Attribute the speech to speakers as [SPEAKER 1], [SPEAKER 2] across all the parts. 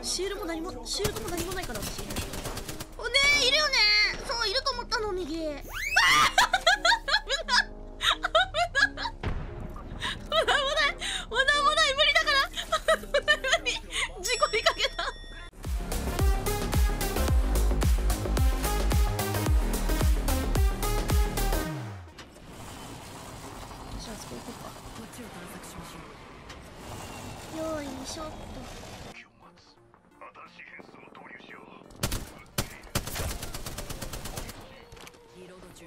[SPEAKER 1] シールドも何もないから私。おねえいるよね。そういると思ったの右。危ない危ない無理だから無理事故にかけた。じゃあそこ行こうか。
[SPEAKER 2] こっちを探索しましょう。
[SPEAKER 1] よいしょっと。
[SPEAKER 3] 新しい変数を導入しよう。
[SPEAKER 2] リロード中。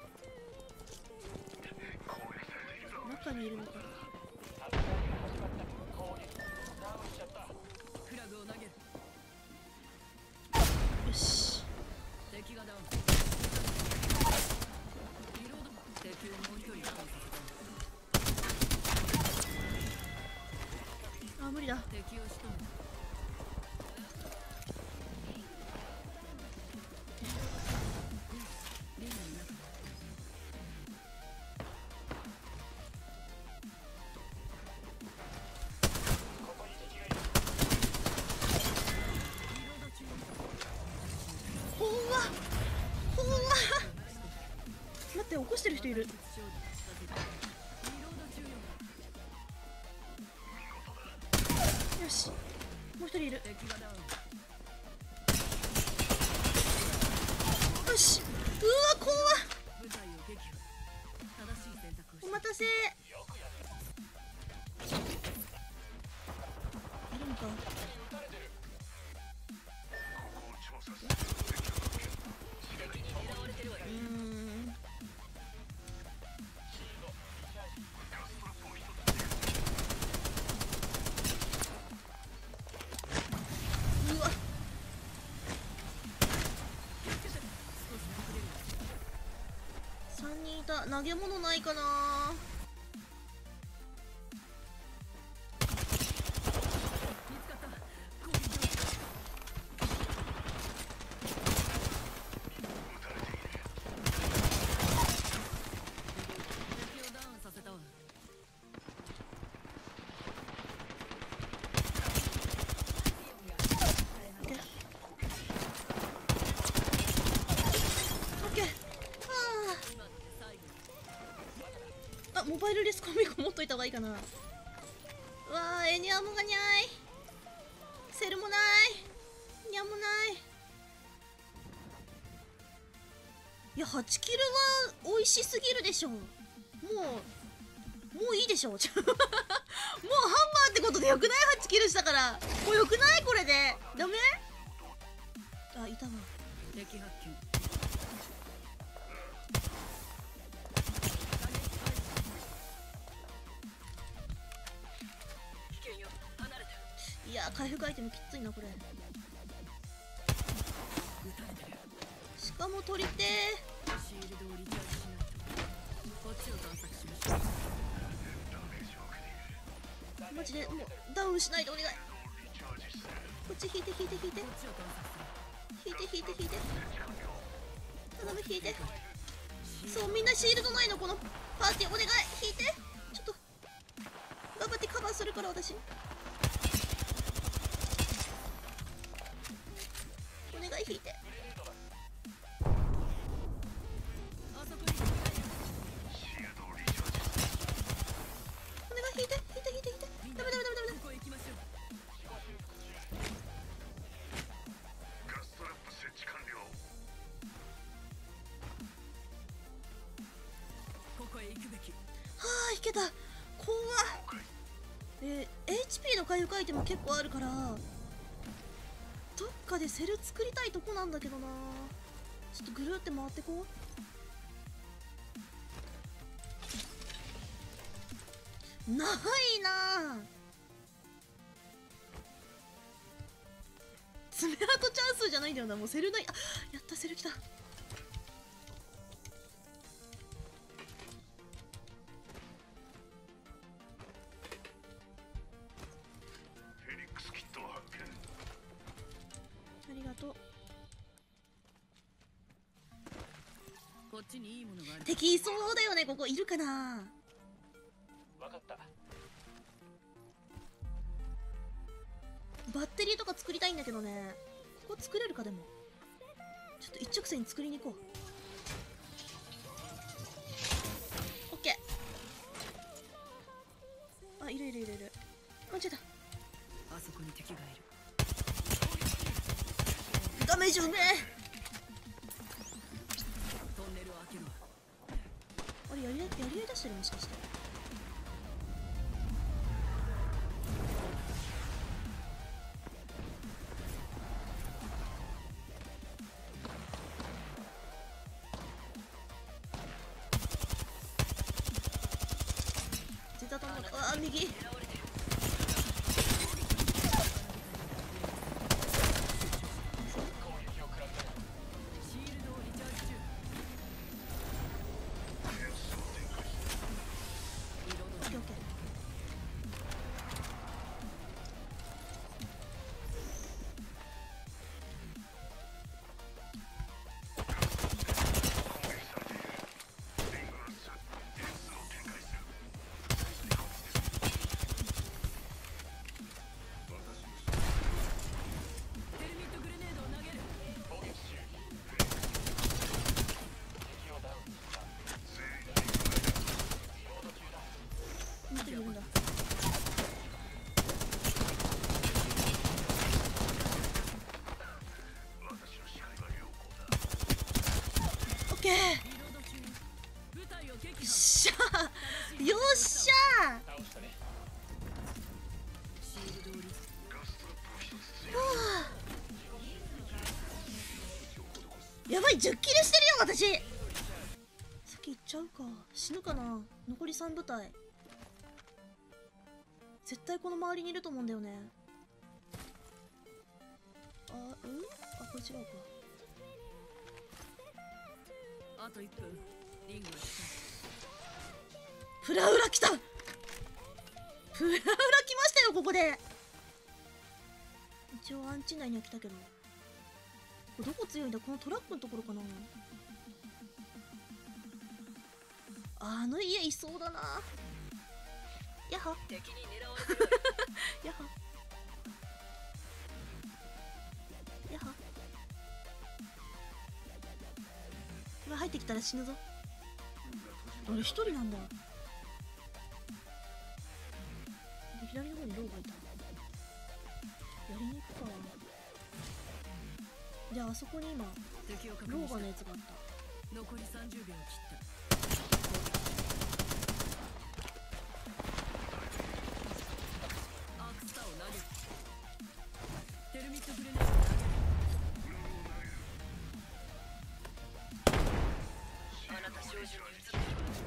[SPEAKER 1] 中にいるのか。
[SPEAKER 2] フラグを投げる。
[SPEAKER 1] よし。
[SPEAKER 2] 敵がダウン。リロード。敵をもう一人ダウンさせた。
[SPEAKER 1] あ無理だ。
[SPEAKER 2] 敵を仕留めた。
[SPEAKER 1] ほんわ待って起こしてる人いる。よしもう一人いる。よしうわ怖っ。お待たせ。いるのか。うわ3人いた。投げ物ないかな。モバイルレスコミコ持っといた方がいいかな。うわーエニアモがにゃい。セルもない。ニャもない。いや8キルは美味しすぎるでしょ。もういいでしょもうハンマーってことでよくない。8キルしたからもうよくない。これでダメ。あいたわ。
[SPEAKER 2] 敵発見。
[SPEAKER 1] いや回復アイテムきついなこれ。しかも取りてー。
[SPEAKER 2] シールドをリチャージしないと。こっちを探索しましょう。
[SPEAKER 1] マジでもうダウンしないでお願い。こっち引いて引いて引いて
[SPEAKER 2] こっちを探索する。
[SPEAKER 1] 引いて引いて引いて頼む引いて。そうみんなシールドないのこのパーティー。お願い引いて。ちょっと頑張ってカバーするから私。お願い引いて。
[SPEAKER 2] あそこに。
[SPEAKER 1] お願い引いて引いて引いて引いて。ダメダメダメダメ。
[SPEAKER 2] ここへ行きましょう。
[SPEAKER 3] ガストラップ設置完了。
[SPEAKER 2] ここへ行くべき。
[SPEAKER 1] はあ引けた。怖っ。HP の回復アイテム結構あるからどっかでセル作りたいとこなんだけどな。ちょっとぐるって回ってこう。ないな。爪痕チャンスじゃないんだよな。もうセルない。あやったセル来た。
[SPEAKER 3] フェニックスキットを発見。
[SPEAKER 1] ありがとう。
[SPEAKER 2] こっちにいいものがある。
[SPEAKER 1] 敵いそうだよね。ここいるかな。
[SPEAKER 3] わかった。
[SPEAKER 1] バッテリーとか作りたいんだけどね。ここ作れるか。でもちょっと一直線に作りに行こう。オッケー。あ、いるいるいるいる。間違えた。
[SPEAKER 2] あそこに敵がいる。
[SPEAKER 1] ダメージうめえ。
[SPEAKER 2] トンネルを開けるわ。
[SPEAKER 1] あれやり合い出してる、もしかして。絶対頭が、あー右。
[SPEAKER 2] シールドをリチャージ中。
[SPEAKER 1] オッケーオッケー。
[SPEAKER 2] テルミットグレネードを投げる。
[SPEAKER 1] 見てるんだ。オッケー。
[SPEAKER 2] リロード中。部隊を撃破。
[SPEAKER 1] よっしゃー、よっしゃ
[SPEAKER 2] シールドをリ
[SPEAKER 1] ー。やばい、10キルしてるよ私。先行っちゃうか。死ぬかな。残り3部隊。絶対この周りにいると思うんだよね。あ、あ、これ違うか。
[SPEAKER 2] あと1分。リングが近い。
[SPEAKER 1] プラウラ来た。プラウラ来ましたよ、ここで。一応アンチ内には来たけど、これどこ強いんだ。このトラックのところかな。あの家いそうだな。やは
[SPEAKER 2] 敵に狙われてる。
[SPEAKER 1] やはやは。これ入ってきたら死ぬぞ。俺一人なんだ。左の方にローがいた。やりに行くか。じゃああそこに今
[SPEAKER 2] 敵を確
[SPEAKER 1] ローガ
[SPEAKER 2] 認した。
[SPEAKER 1] のやつがあった。
[SPEAKER 2] 残り30秒を切った。アークスターを投げる。テルミットグレネードを投げる。あなた照準に移ってる。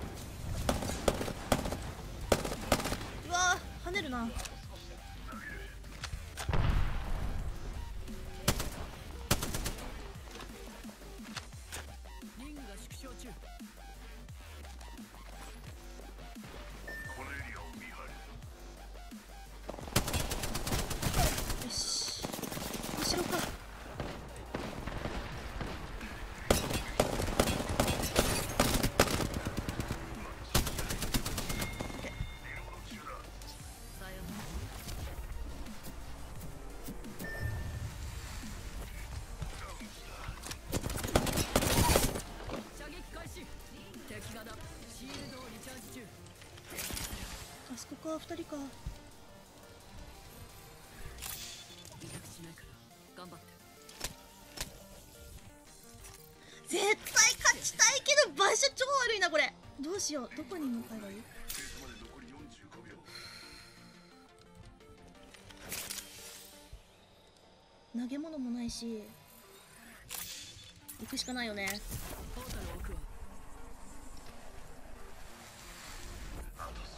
[SPEAKER 1] うわー、跳ねるな。
[SPEAKER 2] リングが縮小中。
[SPEAKER 3] このエリアを見張る。
[SPEAKER 1] よし、後ろか。
[SPEAKER 2] さよなら。射撃開始。敵がだ。シールドをリチャージ中。
[SPEAKER 1] あそこか、2人か。
[SPEAKER 2] 離脱しないから頑張って。
[SPEAKER 1] 絶対勝ちたいけど場所超悪いなこれ。どうしよう、どこに向かえばいい。
[SPEAKER 3] 停止まで残り45秒。
[SPEAKER 1] 投げ物もないし行くしかないよね。
[SPEAKER 2] ポータルを置くわ。
[SPEAKER 3] あと少し。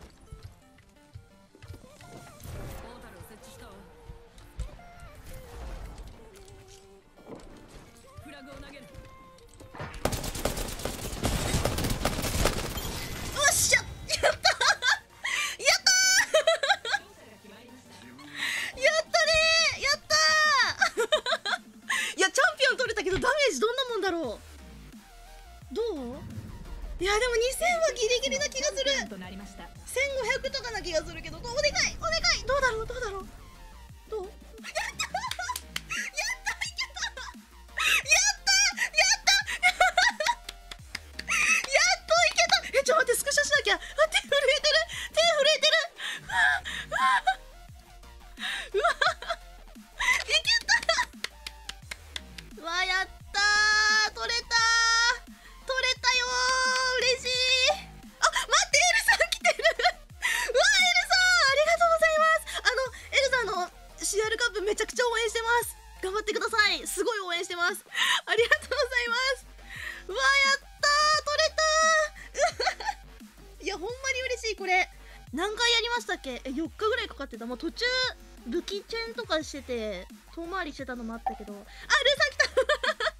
[SPEAKER 2] ポータルを設置したわ。フラグを投げる。
[SPEAKER 1] よっしゃ、やったーやったーやったねー、やったーいや、チャンピオン取れたけどダメージどんなもんだろう。どう。いやでも2000はギリギリな気がする。
[SPEAKER 4] となりました。
[SPEAKER 1] 1500とかな気がするけど、お願いお願い。どうだろうどうだろう。どう頑張ってください。すごい応援してます。ありがとうございます。うわやったー、取れたーいやほんまに嬉しい。これ何回やりましたっけ。4日ぐらいかかってた。もう途中武器チェンとかしてて遠回りしてたのもあったけど、あ、ルーさん来たルーさんハンマー取れ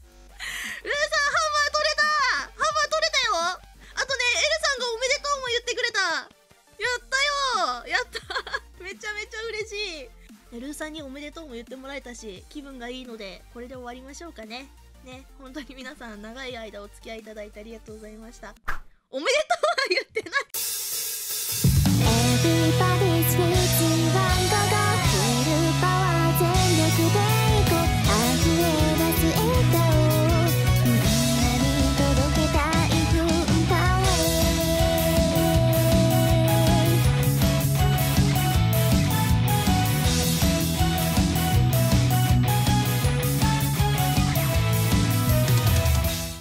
[SPEAKER 1] た。ハンマー取れたよ。あとね、エルさんがおめでとうも言ってくれた。やったよ、やっためちゃめちゃ嬉しい。ルーさんにおめでとうも言ってもらえたし、気分がいいのでこれで終わりましょうかね。ね、本当に皆さん長い間お付き合いいただいてありがとうございました。おめでとう